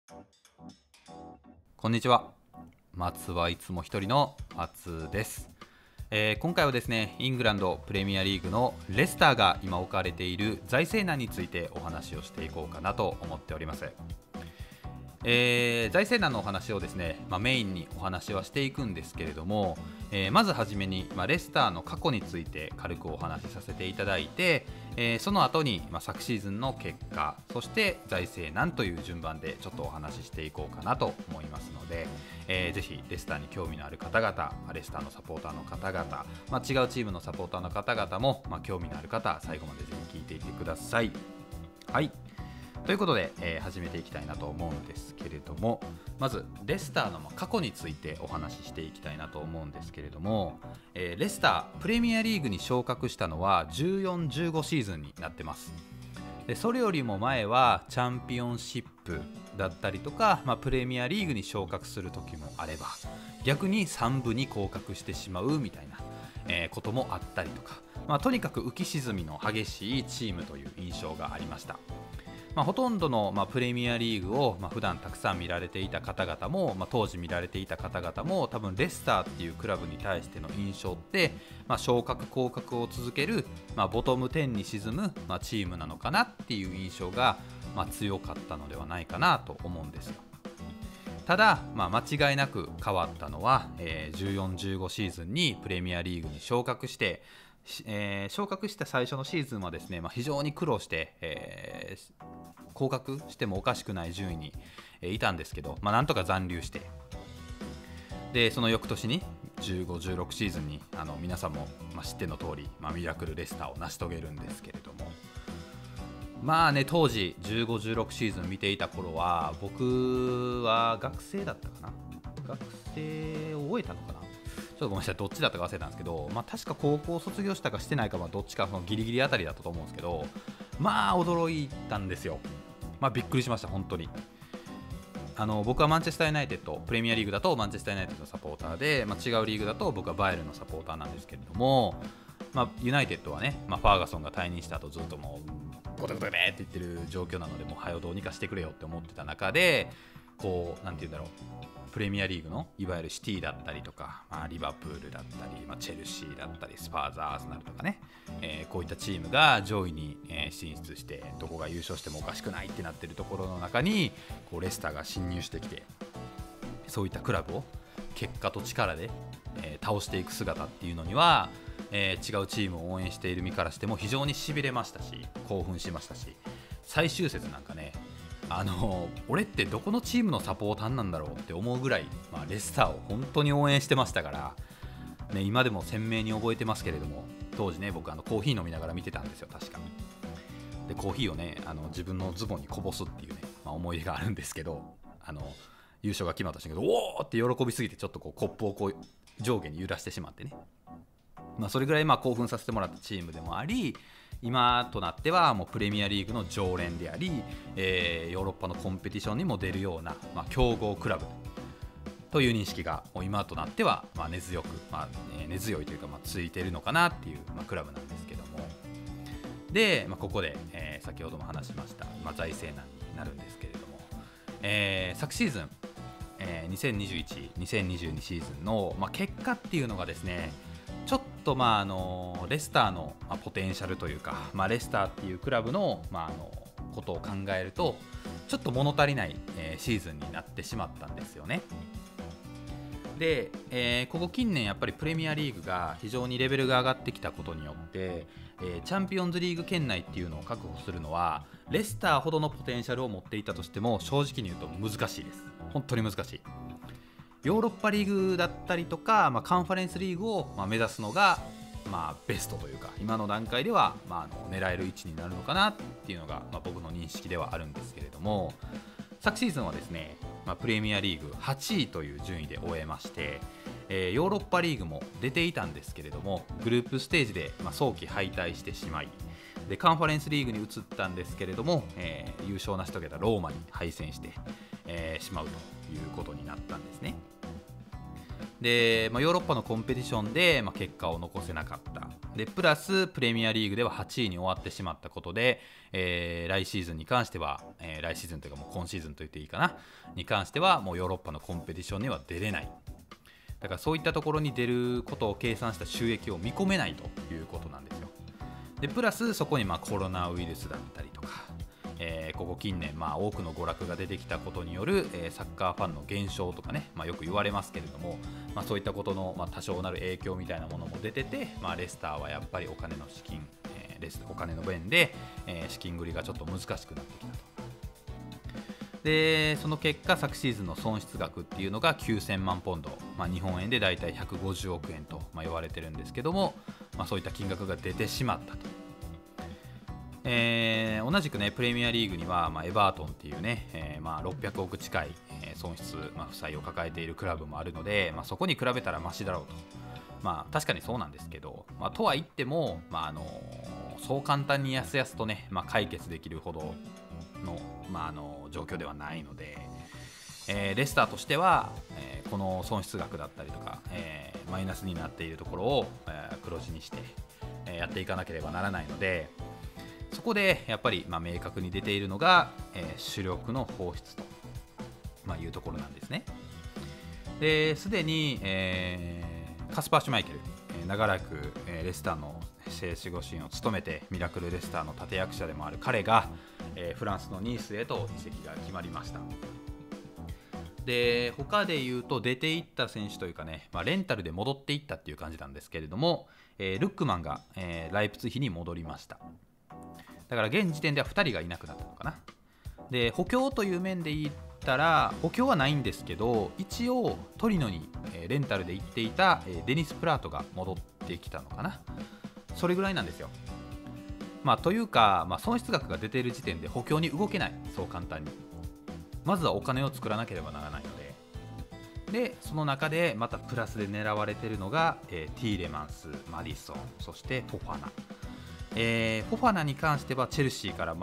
こんにちは。松はいつも一人の松です。今回はですね、イングランドプレミアリーグのレスターが今置かれている財政難についてお話をしていこうかなと思っております。財政難のお話をですね、メインにお話はしていくんですけれども、まずはじめに、レスターの過去について軽くお話しさせていただいて、その後に、昨シーズンの結果、そして財政難という順番でちょっとお話ししていこうかなと思いますので、ぜひレスターに興味のある方々、レスターのサポーターの方々、違うチームのサポーターの方々も、興味のある方、最後までぜひ聞いていてください。はい。ということで、始めていきたいなと思うんですけれども、まずレスターの過去についてお話ししていきたいなと思うんですけれども、レスタープレミアリーグに昇格したのは14、15シーズンになってます。でそれよりも前はチャンピオンシップだったりとか、プレミアリーグに昇格する時もあれば、逆に3部に降格してしまうみたいな、こともあったりとか、とにかく浮き沈みの激しいチームという印象がありました。ほとんどの、プレミアリーグを、普段たくさん見られていた方々も、当時見られていた方々も多分レスターっていうクラブに対しての印象って、昇格降格を続ける、ボトム10に沈む、チームなのかなっていう印象が、強かったのではないかなと思うんですよ。ただ、間違いなく変わったのは、14、15シーズンにプレミアリーグに昇格して、昇格した最初のシーズンはですね、非常に苦労して、降格してもおかしくない順位に、いたんですけど、なんとか残留して、でその翌年に15、16シーズンに皆さんも、知っての通り、ミラクルレスターを成し遂げるんですけれども、当時15、16シーズン見ていた頃は僕は学生だったかな、学生を終えたのかな、ちょっとごめんなさい、どっちだったか忘れたんですけど、確か高校卒業したかしてないか、どっちかそのギリギリあたりだったと思うんですけど、驚いたんですよ。びっくりしました、本当に。僕はマンチェスターユナイテッド、プレミアリーグだとマンチェスターユナイテッドのサポーターで、違うリーグだと僕はバイエルンのサポーターなんですけれども、ユナイテッドはね、ファーガソンが退任した後ずっともうゴテゴテって言ってる状況なので、もう早うどうにかしてくれよって思ってた中で、こうなんて言うんだろう、プレミアリーグのいわゆるシティだったりとか、リバプールだったり、チェルシーだったり、スパーズ、アーセナルとかね、こういったチームが上位に、進出して、どこが優勝してもおかしくないってなってるところの中にこうレスターが侵入してきて、そういったクラブを結果と力で、倒していく姿っていうのには、違うチームを応援している身からしても非常にしびれましたし、興奮しましたし、最終節なんかね、俺ってどこのチームのサポーターなんだろうって思うぐらい、レスターを本当に応援してましたから、今でも鮮明に覚えてますけれども、当時ね、僕コーヒー飲みながら見てたんですよ、確かで。コーヒーをね、自分のズボンにこぼすっていうね、思い出があるんですけど、優勝が決まった瞬間、おーって喜びすぎて、ちょっとこうコップをこう上下に揺らしてしまってね、それぐらい興奮させてもらったチームでもあり、今となってはもうプレミアリーグの常連であり、ヨーロッパのコンペティションにも出るような、強豪クラブという認識がもう今となっては根強く、根強いというかついているのかなっていう、クラブなんですけども、で、ここで、先ほども話しました、財政難になるんですけれども、昨シーズン、2021、2022シーズンの、結果っていうのがですね、ちょっとレスターのポテンシャルというか、レスターっていうクラブの、ことを考えるとちょっと物足りない、シーズンになってしまったんですよね。で、ここ近年やっぱりプレミアリーグが非常にレベルが上がってきたことによって、チャンピオンズリーグ圏内っていうのを確保するのはレスターほどのポテンシャルを持っていたとしても、正直に言うと難しいです。本当に難しい。ヨーロッパリーグだったりとか、カンファレンスリーグを目指すのが、ベストというか、今の段階では、狙える位置になるのかなっていうのが、僕の認識ではあるんですけれども、昨シーズンはですね、プレミアリーグ8位という順位で終えまして、ヨーロッパリーグも出ていたんですけれども、グループステージで、早期敗退してしまい、でカンファレンスリーグに移ったんですけれども、優勝を成し遂げたローマに敗戦して、しまうということになったんですね。で、ヨーロッパのコンペティションで、結果を残せなかった、 でプラスプレミアリーグでは8位に終わってしまったことで、来シーズンに関しては、来シーズンというかもう今シーズンと言っていいかなに関してはもうヨーロッパのコンペティションには出れない。だからそういったところに出ることを計算した収益を見込めないということなんですよ。でプラスそこにコロナウイルスだったりとか、ここ近年多くの娯楽が出てきたことによる、サッカーファンの減少とかね、よく言われますけれども、そういったことの、多少なる影響みたいなものも出てて、レスターはやっぱりお金の資金、お金の面で、資金繰りがちょっと難しくなってきたと。でその結果昨シーズンの損失額っていうのが9000万ポンド、日本円でだいたい150億円と言われてるんですけども、そういった金額が出てしまったと。同じくねプレミアリーグには、エバートンっていうね、600億近い、損失、負債を抱えているクラブもあるので、そこに比べたらマシだろうと、確かにそうなんですけど、とは言っても、そう簡単にやすやすとね、解決できるほどの、状況ではないので、レスターとしては、この損失額だったりとか、マイナスになっているところを、黒字にして、やっていかなければならないので、そこでやっぱり明確に出ているのが、主力の放出と、いうところなんですね。ですでに、カスパー・シュマイケル、長らく、レスターの正守護神を務めてミラクルレスターの立役者でもある彼が、フランスのニースへと移籍が決まりました。で他で言うと出ていった選手というかね、レンタルで戻っていったっていう感じなんですけれども、ルックマンが、ライプツィヒに戻りました。だから現時点では2人がいなくなったのかな。で補強という面で言ったら補強はないんですけど、一応トリノにレンタルで行っていたデニス・プラートが戻ってきたのかな。それぐらいなんですよ。というか、損失額が出ている時点で補強に動けない。そう簡単にまずはお金を作らなければならないので、その中でまたプラスで狙われているのが、ティーレマンス、マディソン、そしてフォファナ。フォファナに関してはチェルシーから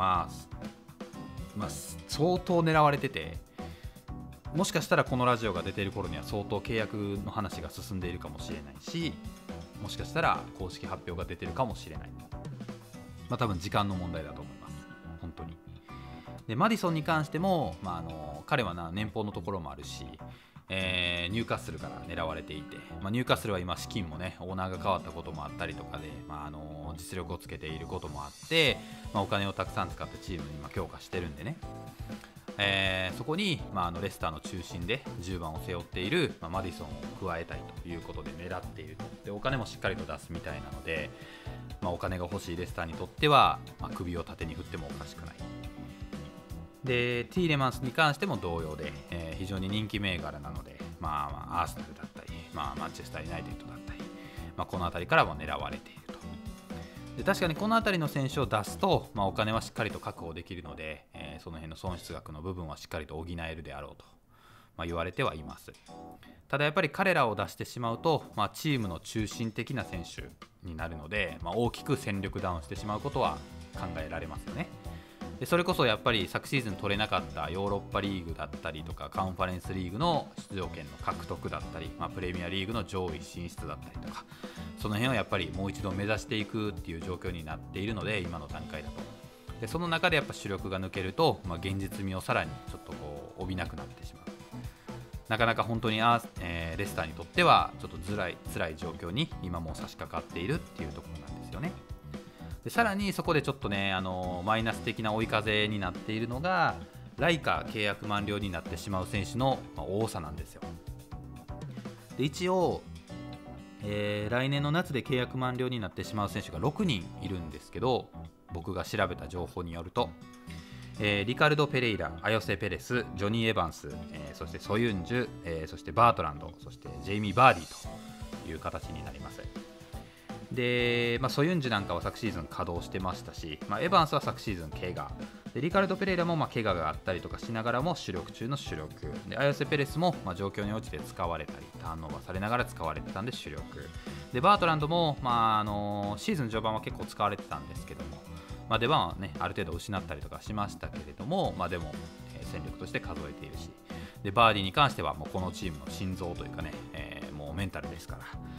相当狙われてて、もしかしたらこのラジオが出ている頃には相当契約の話が進んでいるかもしれないし、もしかしたら公式発表が出ているかもしれない。多分時間の問題だと思います、本当に。でマディソンに関しても、彼は年俸のところもあるし、ニューカッスルから狙われていて、ニューカッスルは今資金もねオーナーが変わったこともあったりとかで、実力をつけていることもあって、お金をたくさん使ってチームに今強化してるんでね、そこに、レスターの中心で10番を背負っている、マディソンを加えたいということで狙っていると。でお金もしっかりと出すみたいなので、お金が欲しいレスターにとっては、首を縦に振ってもおかしくない。でティーレマンスに関しても同様で、非常に人気銘柄なので、アーセナルだったり、マンチェスターユナイテッドだったり、この辺りからも狙われていると。で確かにこの辺りの選手を出すと、お金はしっかりと確保できるので、その辺の損失額の部分はしっかりと補えるであろうと、言われてはいます。ただやっぱり彼らを出してしまうと、チームの中心的な選手になるので、大きく戦力ダウンしてしまうことは考えられますよね。でそれこそやっぱり昨シーズン取れなかったヨーロッパリーグだったりとかカンファレンスリーグの出場権の獲得だったり、プレミアリーグの上位進出だったりとか、その辺をやっぱりもう一度目指していくっていう状況になっているので、今の段階だと。でその中でやっぱ主力が抜けると、現実味をさらにちょっと帯びなくなってしまう。なかなか本当にレスターにとってはちょっと辛い状況に今も差し掛かっているっていうところなんですよね。でさらにそこでちょっとねマイナス的な追い風になっているのがライカ契約満了になってしまう選手の多さなんですよ。で一応、来年の夏で契約満了になってしまう選手が6人いるんですけど、僕が調べた情報によると、リカルド・ペレイラ、アヨセ・ペレス、ジョニー・エヴァンス、そしてソユンジュ、そしてバートランド、そしてジェイミー・バーディという形になります。で、ソユンジュなんかは昨シーズン稼働してましたし、エヴァンスは昨シーズン怪我で、リカルド・ペレイラも怪我があったりとかしながらも主力中の主力で、アヨセ・ペレスも状況に応じて使われたりターンオーバーされながら使われてたんで主力で、バートランドも、シーズン序盤は結構使われてたんですけども、出番はねある程度失ったりとかしましたけれども、でも、戦力として数えているし、でバーディに関してはもうこのチームの心臓というかね、もうメンタルですから、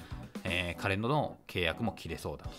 彼の契約も切れそうだと。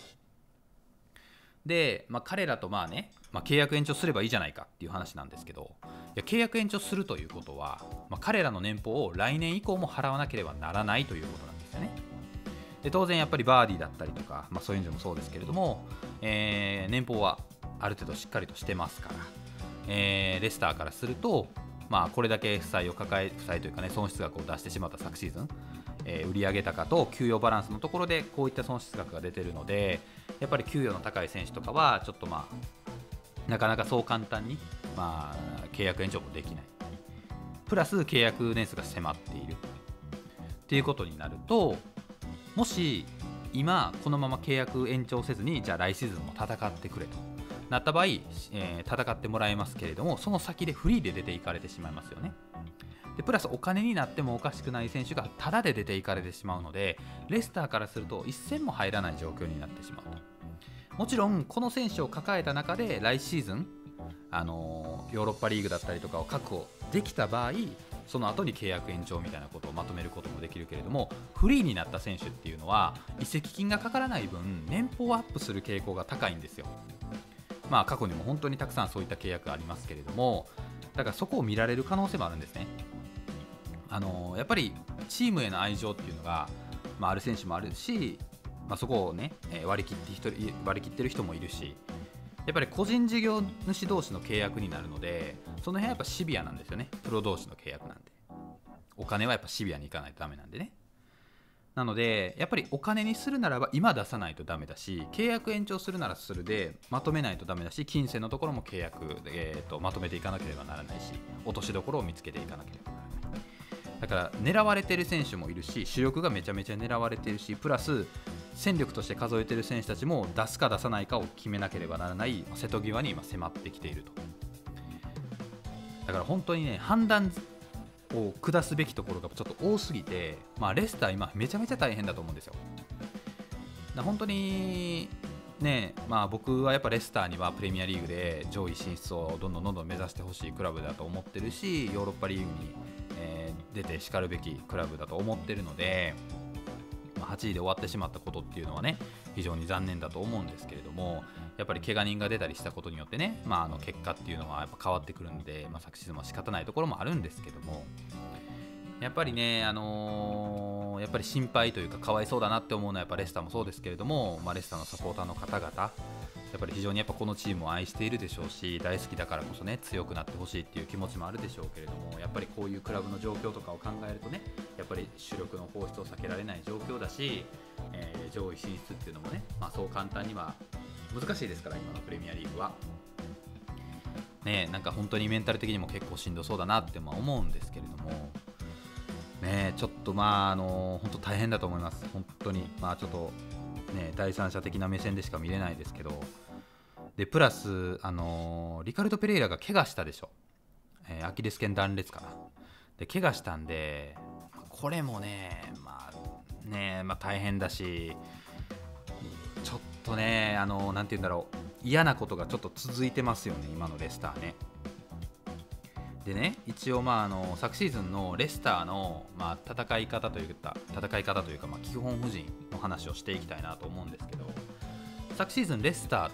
で、彼らと契約延長すればいいじゃないかっていう話なんですけど、いや契約延長するということは、彼らの年俸を来年以降も払わなければならないということなんですよね。で当然やっぱりバーディーだったりとか、そういうのもそうですけれども、年俸はある程度しっかりとしてますから、レスターからすると、これだけ負債というかね、損失額を出してしまった昨シーズン、売上高と給与バランスのところでこういった損失額が出ているので、やっぱり給与の高い選手とかはちょっとなかなかそう簡単に、契約延長もできない、プラス契約年数が迫っているっていうことになると、もし今このまま契約延長せずにじゃあ来シーズンも戦ってくれとなった場合、戦ってもらえますけれども、その先でフリーで出ていかれてしまいますよね。でプラスお金になってもおかしくない選手がタダで出ていかれてしまうので、レスターからすると一銭も入らない状況になってしまうと。もちろんこの選手を抱えた中で来シーズン、ヨーロッパリーグだったりとかを確保できた場合、その後に契約延長みたいなことをまとめることもできるけれども、フリーになった選手っていうのは移籍金がかからない分年俸アップする傾向が高いんですよ。過去にも本当にたくさんそういった契約がありますけれども、だからそこを見られる可能性もあるんですね。やっぱりチームへの愛情っていうのが、ある選手もあるし、そこをね割り切ってる人もいるし、やっぱり個人事業主同士の契約になるので、その辺はやっぱシビアなんですよね。プロ同士の契約なんでお金はやっぱシビアにいかないとダメなんでね。なのでやっぱりお金にするならば今出さないとダメだし、契約延長するならするでまとめないとダメだし、金銭のところも契約で、まとめていかなければならないし、落としどころを見つけていかなければならない。だから狙われてる選手もいるし、主力がめちゃめちゃ狙われてるし、プラス戦力として数えてる選手たちも出すか出さないかを決めなければならない瀬戸際に今迫ってきていると。だから本当にね、判断を下すべきところがちょっと多すぎて、レスター今めちゃめちゃ大変だと思うんですよ。本当にね、僕はやっぱレスターにはプレミアリーグで上位進出をどんどん目指してほしいクラブだと思ってるし、ヨーロッパリーグに、出てしかるべきクラブだと思ってるので、8位で終わってしまったことっていうのはね、非常に残念だと思うんですけれども、やっぱり怪我人が出たりしたことによってね、結果っていうのはやっぱ変わってくるんで、昨シーズンは仕方ないところもあるんですけども、やっぱりね、やっぱり心配というかかわいそうだなって思うのはやっぱレスターもそうですけれども、レスターのサポーターの方々、やっぱり非常にこのチームを愛しているでしょうし、大好きだからこそね強くなってほしいっていう気持ちもあるでしょうけれども、やっぱりこういうクラブの状況とかを考えるとね、やっぱり主力の放出を避けられない状況だし、上位進出っていうのもね、そう簡単には難しいですから、今のプレミアリーグはね。なんか本当にメンタル的にも結構しんどそうだなって思うんですけれどもね、ちょっと本当大変だと思います。本当にちょっとね、第三者的な目線でしか見れないですけど、でプラスリカルド・ペレイラが怪我したでしょ、アキレス腱断裂かなで怪我したんで、これもね大変だし、ちょっとねなんて言うんだろう、嫌なことがちょっと続いてますよね、今のレスターね。でね、一応昨シーズンのレスターの、戦い方というか、基本布陣の話をしていきたいなと思うんですけど、昨シーズンレスターって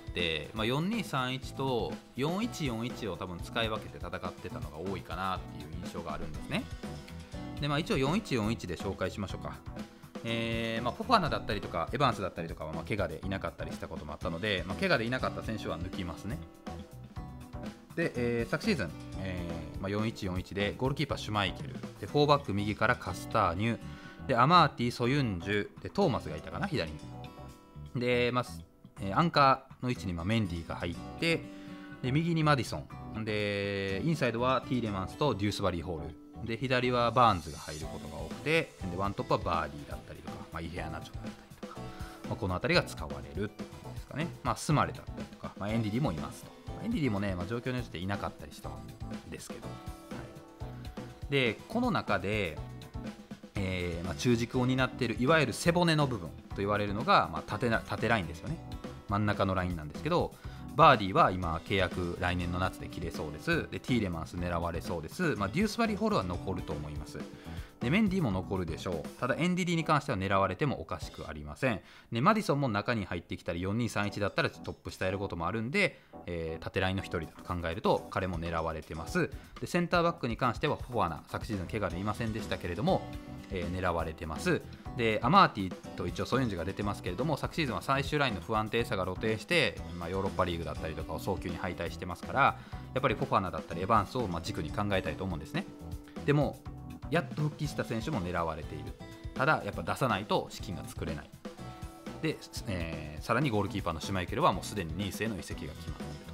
、4231と4141を多分使い分けて戦ってたのが多いかなっていう印象があるんですね。で、一応4141で紹介しましょうか。フォファナだったりとかエヴァンスだったりとかは怪我でいなかったりしたこともあったので、怪我でいなかった選手は抜きますね。で、昨シーズン、4141でゴールキーパーシュマイケルで、4バック右からカスターニュで、アマーティ、ソユンジュで、トーマスがいたかな左にで、アンカーの位置にメンディが入って、で右にマディソンで、インサイドはティーレマンスとデュースバリーホールで、左はバーンズが入ることが多くて、でワントップはバーディーだったりとか、イヘアナチョだったりとか、この辺りが使われるって感じですかね。スマレだったりとか、エンディディもいますと。エンディディもね、状況によっていなかったりしたんですけど、でこの中で、中軸を担っているいわゆる背骨の部分と言われるのが、縦ラインですよね。真ん中のラインなんですけど、バーディーは今契約来年の夏で切れそうです。でティーレマンス狙われそうです。デュースバリーホールは残ると思います。 でメンディも残るでしょう。ただエンディディに関しては狙われてもおかしくありません。でマディソンも中に入ってきたり4-2-3-1だったらトップ下やることもあるんで、縦ラインの1人だと考えると彼も狙われてます。でセンターバックに関してはフォアナ、昨シーズン怪我でいませんでしたけれども、狙われてます。でアマーティと一応ソユンジが出てますけれども、昨シーズンは最終ラインの不安定さが露呈して、ヨーロッパリーグだったりとかを早急に敗退してますから、やっぱりフォファナだったりエヴァンスを軸に考えたいと思うんですね。でもやっと復帰した選手も狙われている。ただやっぱ出さないと資金が作れない。で、さらにゴールキーパーのシュマイケルはもうすでにニースへの移籍が決まっていると。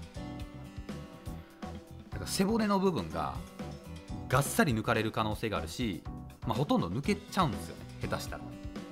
だから背骨の部分ががっさり抜かれる可能性があるし、ほとんど抜けちゃうんですよね、下手したら。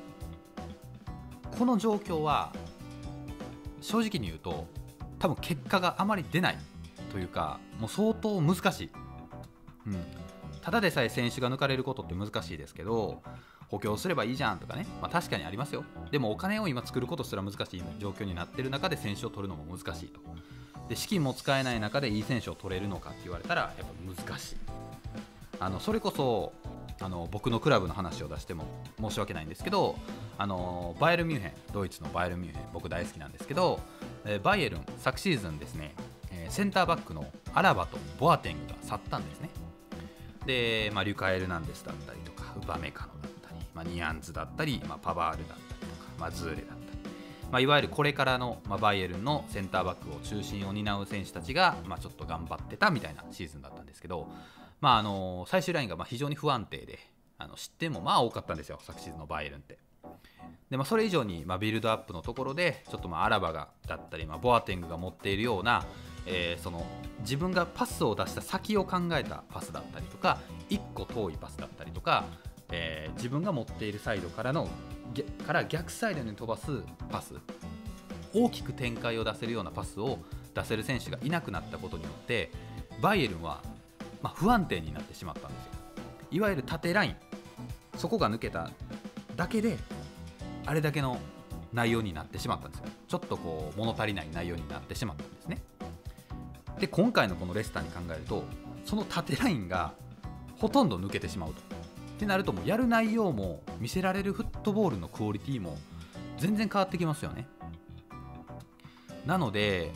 この状況は正直に言うと多分結果があまり出ないというか、もう相当難しい、ただでさえ選手が抜かれることって難しいですけど、補強すればいいじゃんとかね、確かにありますよ。でもお金を今作ることすら難しい状況になっている中で選手を取るのも難しいと。で資金も使えない中でいい選手を取れるのかって言われたらやっぱ難しい。それこそ僕のクラブの話を出しても申し訳ないんですけど、バイエルンミュンヘン、ドイツのバイエルンミュンヘン僕大好きなんですけど、バイエルン昨シーズンですね、センターバックのアラバとボアテングが去ったんですね。で、リュカ・エルナンデスだったりとかウパメカノだったり、ニアンズだったり、パバールだったりとか、ズーレだったり、いわゆるこれからの、バイエルンのセンターバックを中心を担う選手たちが、ちょっと頑張ってたみたいなシーズンだったんですけど、最終ラインが非常に不安定で、失点も多かったんですよ、昨シーズンのバイエルンって。でそれ以上に、ビルドアップのところでちょっとアラバがだったり、ボアテングが持っているような、その自分がパスを出した先を考えたパスだったりとか、1個遠いパスだったりとか、自分が持っているサイドから逆サイドに飛ばすパス、大きく展開を出せるようなパスを出せる選手がいなくなったことによって、バイエルンは不安定になってしまったんですよ。いわゆる縦ライン、そこが抜けただけであれだけの内容になってしまったんですよ。ちょっと物足りない内容になってしまったんですね。で今回のこのレスターに考えると、その縦ラインがほとんど抜けてしまうとってなると、もうやる内容も見せられるフットボールのクオリティも全然変わってきますよね。なので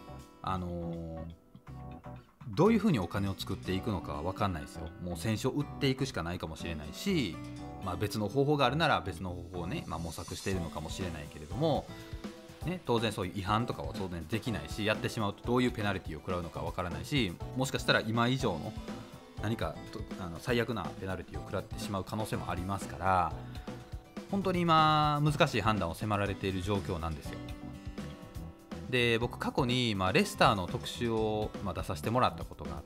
どういうふうにお金を作っていくのかは分かんないですよ。もう選手を売っていくしかないかもしれないし、別の方法があるなら別の方法をね、模索しているのかもしれないけれども、当然そういう違反とかは当然できないし、やってしまうとどういうペナルティを食らうのか分からないし、もしかしたら今以上の何か最悪なペナルティを食らってしまう可能性もありますから、本当に今難しい判断を迫られている状況なんですよ。で僕過去に、レスターの特集を、出させてもらったことがあって、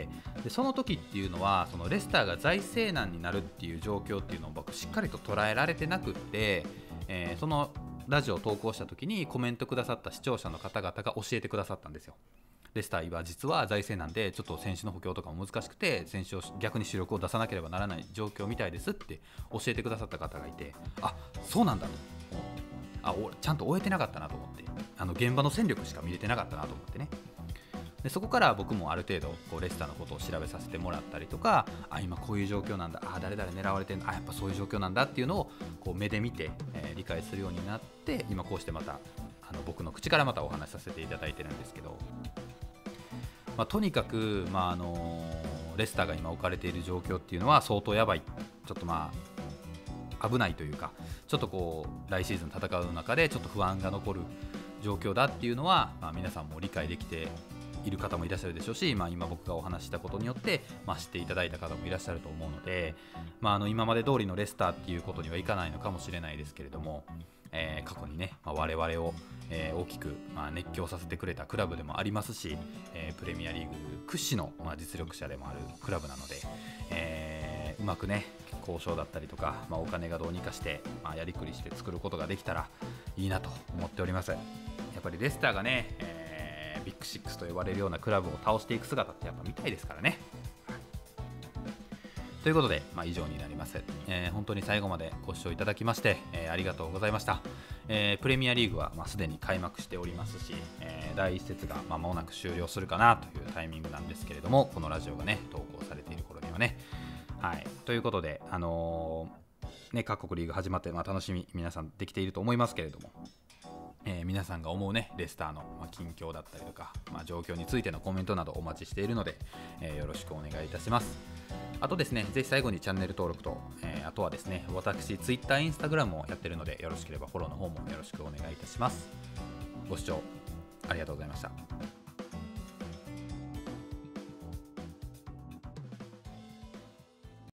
でその時っていうのはそのレスターが財政難になるっていう状況っていうのを僕しっかりと捉えられてなくって、そのラジオを投稿した時にコメントくださった視聴者の方々が教えてくださったんですよ。レスターは実は財政難でちょっと選手の補強とかも難しくて、選手を逆に主力を出さなければならない状況みたいですって教えてくださった方がいて、そうなんだと、ちゃんと終えてなかったなと思って、現場の戦力しか見れてなかったなと思ってね。でそこから僕もある程度レスターのことを調べさせてもらったりとか、今こういう状況なんだ、誰々狙われてるんだ、やっぱそういう状況なんだっていうのを目で見て、理解するようになって、今こうしてまた僕の口からまたお話しさせていただいてるんですけど、とにかく、レスターが今置かれている状況っていうのは相当やばい、ちょっと危ないというか、ちょっと来シーズン戦う中でちょっと不安が残る状況だっていうのは、皆さんも理解できている方もいらっしゃるでしょうし、今僕がお話ししたことによって、知っていただいた方もいらっしゃると思うので、今まで通りのレスターっていうことにはいかないのかもしれないですけれども、過去にね、我々を、大きく、熱狂させてくれたクラブでもありますし、プレミアリーグ屈指の、実力者でもあるクラブなので、うまくね交渉だったりとか、お金がどうにかして、やりくりして作ることができたらいいなと思っております。やっぱりレスターがね、ビッグシックスと呼ばれるようなクラブを倒していく姿ってやっぱ見たいですからね。ということで、以上になります。本当に最後までご視聴いただきまして、ありがとうございました。プレミアリーグはすでに開幕しておりますし、第1節が間もなく終了するかなというタイミングなんですけれども、このラジオがね投稿されている頃にはね、 はい、ということで、各国リーグ始まって、楽しみ皆さんできていると思いますけれども、皆さんが思うねレスターの近況だったりとか、状況についてのコメントなどお待ちしているので、よろしくお願いいたします。あとですね、ぜひ最後にチャンネル登録と、あとはですね、私 Twitter、Instagram もやってるので、よろしければフォローの方もよろしくお願いいたします。ご視聴ありがとうございました。